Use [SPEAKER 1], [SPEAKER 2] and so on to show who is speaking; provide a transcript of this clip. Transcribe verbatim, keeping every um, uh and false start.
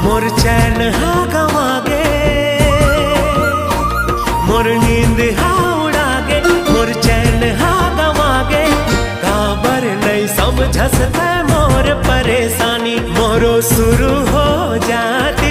[SPEAKER 1] मोर चैन हा गवागे, मोर नींद हा उड़ागे, मोर चैन हा गवागे। काबर नहीं समझस तै मोर परेशानी, मोरो शुरू हो जाते